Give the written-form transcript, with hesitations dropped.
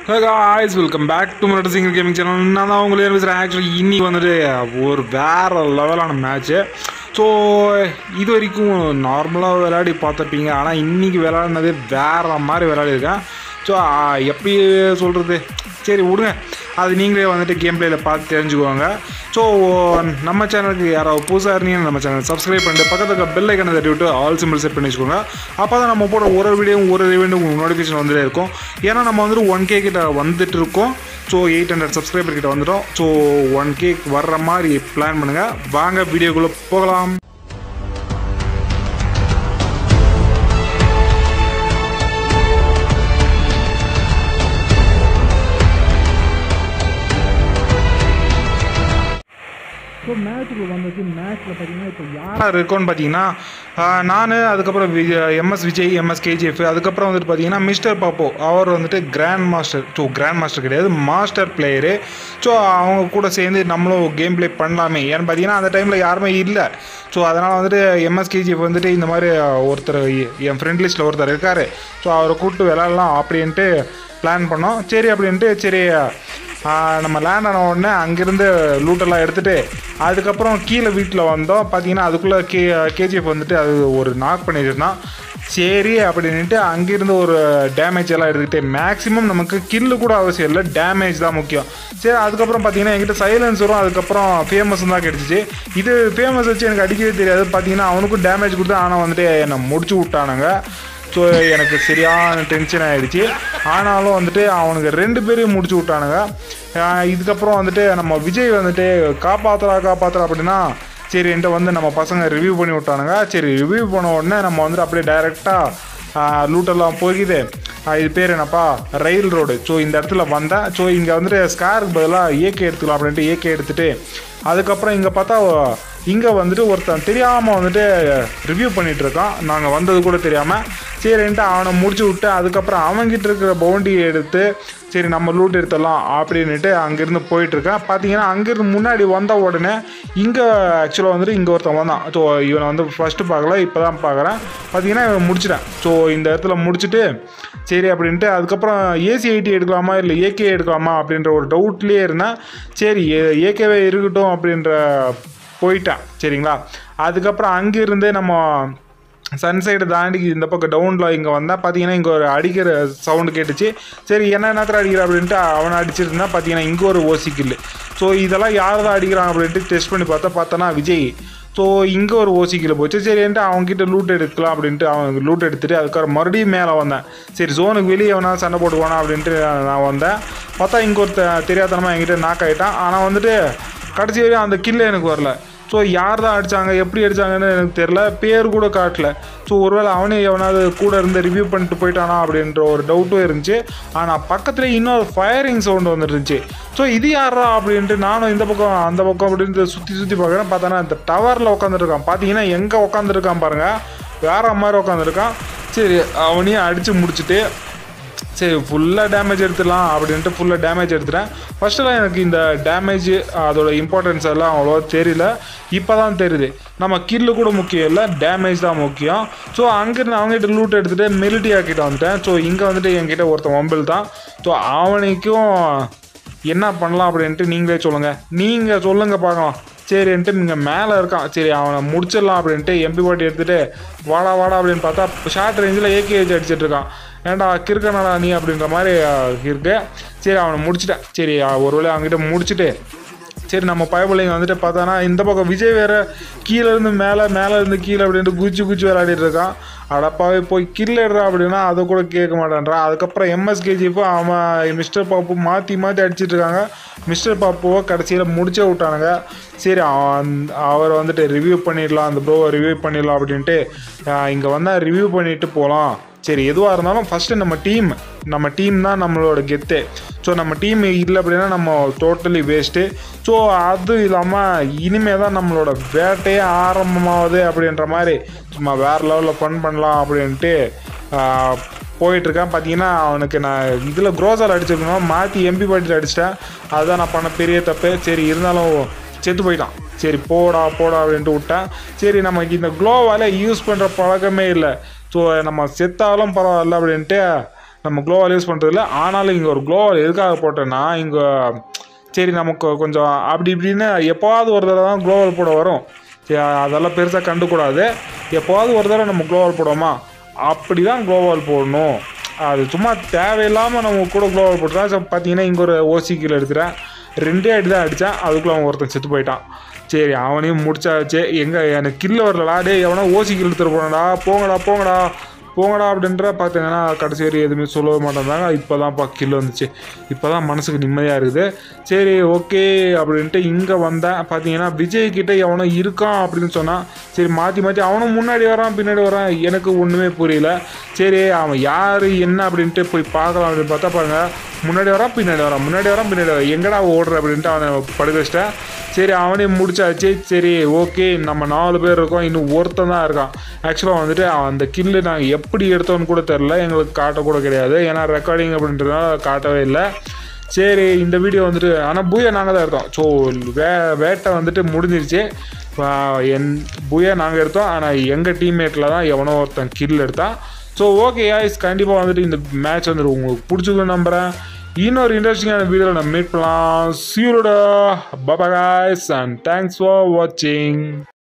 Hey guys, welcome back to my single gaming channel. நான் தான் உங்களே பேசுகிறேன். ஆக்சுவலி இன்னைக்கு வந்துட்டு ஒரு வேறு லெவலான மேட்ச்சு. ஸோ இது வரைக்கும் நார்மலாக விளையாடி பார்த்துருப்பீங்க. ஆனால் இன்றைக்கி விளையாடினது வேறு மாதிரி விளையாடிருக்கேன். ஸோ எப்படி சொல்கிறது, சரி விடுங்க, அது நீங்களே வந்துட்டு கேம் பிளேயில் பார்த்து தெரிஞ்சுக்குவாங்க. ஸோ நம்ம சேனலுக்கு யாராவது புதுசாக இருந்தீங்கன்னா நம்ம சேனல் சப்ஸ்கிரைப் பண்ணிட்டு பக்கத்துக்கு பெல் ஐக்கனை தட்டி விட்டு ஆல் சிம்பிள் செட் பண்ணி வச்சுக்கோங்க. அப்போ தான் நம்ம போட ஒரு வீடியோவும் ஒரு ஈவெண்ட்டும் உங்களுக்கு நோட்டிஃபிகேஷன் வந்துட்டே இருக்கும். ஏன்னா நம்ம வந்துட்டு 1K கிட்ட வந்துட்டு இருக்கோம். ஸோ 800 சப்ஸ்கிரைபர் கிட்ட வந்துட்டோம். ஸோ 1K வர்ற மாதிரி பிளான் பண்ணுங்கள். வாங்க வீடியோக்குள்ளே போகலாம். ஸோ மேட்ச்சுக்கு வந்துச்சு. மேட்ச்சில் பார்த்தீங்கன்னா இப்போ யார் இருக்கோன்னு பார்த்தீங்கன்னா நான், அதுக்கப்புறம் MS விஜய், MS KGF, அதுக்கப்புறம் வந்துட்டு பார்த்தீங்கன்னா மிஸ்டர் பாப்போ, அவர் வந்துட்டு grand master. So grand master கிடையாது, மாஸ்டர் பிளேயரு. ஸோ அவங்க கூட சேர்ந்து நம்மளும் கேம் ப்ளே பண்ணலாமே. ஏன்னு பார்த்தீங்கன்னா அந்த டைமில் யாருமே இல்லை. ஸோ அதனால் வந்துட்டு MS KGF வந்துட்டு இந்த மாதிரி ஒருத்தர் என் ஃப்ரெண்ட் லிஸ்ட்டில் ஒருத்தர் இருக்கார். ஸோ அவரை கூப்பிட்டு விளாட்லாம் அப்படின்ட்டு பிளான் பண்ணோம். சரி அப்படின்ட்டு சரி நம்ம லேண்ட் ஆன உடனே அங்கேருந்து லூட்டெல்லாம் எடுத்துகிட்டு அதுக்கப்புறம் கீழே வீட்டில் வந்தோம். பார்த்தீங்கன்னா அதுக்குள்ளே KGF வந்துட்டு அது ஒரு நாக் பண்ணியிருந்தான். சரி அப்படின்ட்டு அங்கேருந்து ஒரு டேமேஜ் எல்லாம் எடுத்துக்கிட்டு, மேக்ஸிமம் நமக்கு கில்லு கூட அவசியம் இல்லை, டேமேஜ் தான் முக்கியம். சரி அதுக்கப்புறம் பார்த்தீங்கன்னா என்கிட்ட சைலன்ஸரும் அதுக்கப்புறம் ஃபேமஸும் தான் கிடச்சிச்சு. இது ஃபேமஸ் வச்சு எனக்கு அடிக்கவே தெரியாது. பார்த்தீங்கன்னா அவனுக்கும் டேமேஜ் கொடுத்து ஆனால் வந்துட்டு என்னை முடிச்சு விட்டானுங்க. ஸோ எனக்கு சரியான டென்ஷன் ஆகிடுச்சு. ஆனாலும் வந்துட்டு அவனுக்கு 2 பேரையும் முடிச்சு விட்டானுங்க. இதுக்கப்புறம் வந்துட்டு நம்ம விஜய் வந்துட்டு காப்பாற்றுறா அப்படின்னா சரி என்கிட்ட வந்து நம்ம பசங்க ரிவ்யூ பண்ணி விட்டானுங்க. சரி ரிவ்யூ பண்ண உடனே நம்ம வந்துட்டு அப்படியே டைரெக்டாக லூட்டெல்லாம் போகுது. இது பேர் என்னப்பா, ரயில் ரோடு. ஸோ இந்த இடத்துல வந்தேன். ஸோ இங்கே வந்துட்டு ஸ்காருக்கு பதிலாக AK எடுத்துக்கலாம் அப்படின்ட்டு AK எடுத்துகிட்டு அதுக்கப்புறம் இங்கே பார்த்தா இங்கே வந்துட்டு ஒருத்தன் தெரியாமல் வந்துட்டு ரிவ்யூ பண்ணிகிட்ருக்கான். நாங்கள் வந்தது கூட தெரியாமல். சரின்ட்டு அவனை முடிச்சு விட்டு அதுக்கப்புறம் அவன்கிட்ட இருக்கிற பவுண்டியை எடுத்து சரி நம்ம லூட் எடுத்துடலாம் அப்படின்ட்டு அங்கேருந்து போயிட்டுருக்கேன். பார்த்தீங்கன்னா அங்கேருந்து முன்னாடி வந்த உடனே இங்கே ஆக்சுவலாக வந்துட்டு இங்கே ஒருத்தன் வந்தான். ஸோ இவனை வந்து ஃபஸ்ட்டு பார்க்கல, இப்போ தான் பார்க்குறேன். பார்த்தீங்கன்னா இவன் முடிச்சிட்டேன். ஸோ இந்த இடத்துல முடிச்சுட்டு சரி அப்படின்ட்டு அதுக்கப்புறம் AC-80 எடுக்கலாமா இல்லை AK எடுக்கலாமா அப்படின்ற ஒரு டவுட்லேயே இருந்தேன். சரி AKவே இருக்கட்டும் அப்படின்ற போயிட்டேன். சரிங்களா, அதுக்கப்புறம் அங்கேருந்தே நம்ம சன்சைடு தாண்டி இந்த பக்கம் டவுனில் இங்கே வந்தால் பார்த்தீங்கன்னா இங்கே ஒரு அடிக்கிற சவுண்டு கேட்டுச்சு. சரி என்ன நேரத்தில் அடிக்கிற அப்படின்ட்டு அவனை அடிச்சிருந்தா பார்த்தீங்கன்னா இங்கே ஒரு ஓசிக்கில். ஸோ இதெல்லாம் யார் தான் அடிக்கிறாங்க அப்படின்ட்டு டெஸ்ட் பண்ணி பார்த்தோன்னா விஜய். ஸோ இங்கே ஒரு ஓசிக்கில் போச்சு. சரின்ட்டு அவங்ககிட்ட லூட் எடுக்கலாம் அப்படின்ட்டு அவங்க லூட் எடுத்துகிட்டு அதுக்கப்புறம் மறுபடியும் மேலே வந்தேன். சரி ஜோனுக்கு வெளியே எவனா சண்டை போட்டுக்குவானா அப்படின்ட்டு நான் வந்தேன். பார்த்தா இங்கே ஒரு தெரியாதனமாக என்கிட்ட நாக் ஆகிட்டான். ஆனால் வந்துட்டு கடைசி வரையும் அந்த கில்ல எனக்கு வரல. ஸோ யார் தான் அடித்தாங்க, எப்படி அடித்தாங்கன்னு எனக்கு தெரில, பேர் கூட காட்டல. ஸோ ஒருவேளை அவனே எவனாவது கூட இருந்து ரிவ்யூ பண்ணிட்டு போயிட்டானா அப்படின்ற ஒரு டவுட்டும் இருந்துச்சு. ஆனால் பக்கத்தில் இன்னொரு ஃபயரிங் சவுண்டு வந்துருந்துச்சு. ஸோ இது யாரா அப்படின்ட்டு நானும் இந்த பக்கம் அந்த பக்கம் அப்படின்ட்டு சுற்றி பார்க்குறேன். பார்த்தோன்னா இந்த டவரில் உட்காந்துருக்கான். பார்த்தீங்கன்னா எங்கே உட்காந்துருக்கான் பாருங்கள், வேறு மாதிரி உட்காந்துருக்கான். சரி அவனையும் அடித்து முடிச்சுட்டு சரி ஃபுல்லாக டேமேஜ் எடுத்துடலாம் அப்படின்ட்டு ஃபுல்லாக டேமேஜ் எடுத்துட்டேன். ஃபஸ்ட்டெல்லாம் எனக்கு இந்த டேமேஜ் அதோட இம்பார்ட்டன்ஸ் எல்லாம் அவ்வளோவா தெரியல. இப்போ தான் தெரியுது நம்ம கில்லு கூட முக்கியம் இல்லை, டேமேஜ் தான் முக்கியம். ஸோ அங்கேருந்து அவங்ககிட்ட லூட் எடுத்துகிட்டு மிலிட்டி ஆக்கிட்டு வந்துட்டேன். ஸோ இங்கே வந்துட்டு என்கிட்ட ஒருத்தன் மொபைல் தான். ஸோ அவனுக்கும் என்ன பண்ணலாம் அப்படின்ட்டு நீங்களே சொல்லுங்கள், நீங்கள் சொல்லுங்கள் பார்க்கலாம். சரின்ட்டு நீங்கள் மேலே இருக்கான். சரி அவனை முடிச்சிடலாம் அப்படின்ட்டு MP40 எடுத்துகிட்டு வாடா அப்படின்னு பார்த்தா ஷார்ட் ரேஞ்சில் AK அடிச்சிட்ருக்கான். ஏன்டா கிறுக்கனடா நீ அப்படின்ற மாதிரி இருக்கு. சரி அவனை முடிச்சிட்டேன். சரி ஒரு வேளை அவங்ககிட்ட முடிச்சுட்டு சரி நம்ம பயப்பிள்ளைங்க வந்துட்டு பார்த்தோன்னா இந்த பக்கம் விஜய் வேறு கீழேருந்து மேலேருந்து கீழே அப்படின்ட்டு குச்சி விளையாடிட்டு இருக்கான். அடப்பாவே போய் கில்லிடுறா அப்படின்னா அதை கூட கேட்க மாட்டேன்றான். அதுக்கப்புறம் MS KGF அவன் மிஸ்டர் பாப்பு மாற்றி அடிச்சிட்ருக்காங்க. மிஸ்டர் பாப்புவை கடைசியில் முடிச்சே விட்டானுங்க. சரி அவர் வந்துட்டு ரிவ்யூ பண்ணிடலாம், அந்த ப்ரோவை ரிவ்யூ பண்ணிடலாம் அப்படின்ட்டு இங்கே வந்தால் ரிவ்யூ பண்ணிவிட்டு போகலாம். சரி எதுவாக இருந்தாலும் ஃபஸ்ட்டு நம்ம டீம் தான் நம்மளோட கெத்து. ஸோ நம்ம டீம் இல்லை அப்படின்னா நம்ம டோட்டலி வேஸ்ட்டு. ஸோ அது இல்லாமல் இனிமேல் தான் நம்மளோட வேட்டையே ஆரம்பமாகுது அப்படின்ற மாதிரி சும்மா வேறு லெவலில் ஃபன் பண்ணலாம் அப்படின்ட்டு போயிட்டுருக்கேன். பார்த்தீங்கன்னா அவனுக்கு நான் இதில் க்ரோஸால் அடிச்சிருக்கணும், மாற்றி MP40 அடிச்சிட்டேன். அதுதான் நான் பண்ண பெரிய தப்பு. சரி இருந்தாலும் செத்து போயிட்டான். சரி போடா அப்படின்ட்டு விட்டேன். சரி நமக்கு இந்த க்ளோவால் யூஸ் பண்ணுற பழக்கமே இல்லை. ஸோ நம்ம செத்தாலும் பரவாயில்ல அப்படின்ட்டு நம்ம க்ளோவால் யூஸ் பண்ணுறதில்ல. ஆனாலும் இங்கே ஒரு க்ளோவால் எதுக்காக போட்டேன்னா இங்கே சரி நமக்கு கொஞ்சம் அப்படி இப்படின்னு எப்போவாவது ஒரு தடவை தான் க்ளோவால் போட வரும். சரி அதெல்லாம் பெருசாக கண்டுக்கூடாது. எப்போவாவது ஒரு தடவை நம்ம க்ளோவால் போடுவோமா, அப்படி தான் க்ளோவால் போடணும். அது சும்மா தேவையில்லாமல் நம்ம கூட க்ளோவால் போட்டுறா. பார்த்தீங்கன்னா இங்கே ஒரு ஓசி கீழே எடுத்துகிறேன். 2 அடி தான் அடித்தான், அதுக்குள்ளே அவன் ஒருத்தன் செத்து போயிட்டான். சரி அவனையும் முடிச்சாச்சு. எங்கே எனக்கு கில்லு வரலடா, டே எவனா ஓசி கில் எடுத்துகிட்டு போனடா, போங்கடா அப்படின்ற பார்த்தீங்கன்னா கடைசி வரை எதுவுமே சொல்லவே மாட்டேங்கிறாங்க. இப்போ தான்ப்பா கில் வந்துச்சு. இப்போ தான் மனசுக்கு நிம்மதியாக இருக்குது. சரி ஓகே அப்படின்ட்டு இங்கே வந்தேன். பார்த்தீங்கன்னா விஜய் கிட்டே எவனோ இருக்கான் அப்படின்னு சொன்னான். சரி மாற்றி அவனும் முன்னாடி வரான் பின்னாடி வரான், எனக்கு ஒன்றுமே புரியல. சரி அவன் யார் என்ன அப்படின்ட்டு போய் பார்க்கலாம் அப்படின்னு பார்த்தா பாருங்க, முன்னாடி வரான் பின்னாடி வரான், எங்கடா ஓடுற அப்படின்ட்டு அவனை படுக்க வச்சிட்டேன். சரி அவனே முடிச்சாச்சு. சரி ஓகே நம்ம 4 பேர் இருக்கோம், இன்னும் ஒருத்தன் தான் இருக்கான். ஆக்சுவலாக வந்துட்டு அந்த கில்லு நாங்கள் எப்படி எடுத்தோன்னு கூட தெரில, எங்களுக்கு காட்டக்கூட கிடையாது. ஏன்னா ரெக்கார்டிங் அப்படின்றதுனால காட்டவே இல்லை. சரி இந்த வீடியோ வந்துட்டு ஆனால் பூயா நாங்கள் தான் எடுத்தோம். ஸோ வேட்டை வந்துட்டு முடிஞ்சிருச்சு. பூயா நாங்கள் எடுத்தோம், ஆனால் எங்கள் டீம்மேட்டில் தான் எவனோ ஒருத்தன் கில் எடுத்தான். ஸோ ஓகே காய்ஸ், கண்டிப்பாக வந்துட்டு இந்த மேட்ச் வந்துட்டு உங்களுக்கு பிடிச்சிருக்குன்னு நம்புகிறேன். இன்னொரு இன்ட்ரெஸ்டிங்கான வீடியோவில் நம்ம மீட் பண்ணலாம். See you later. Bye bye guys and thanks for watching.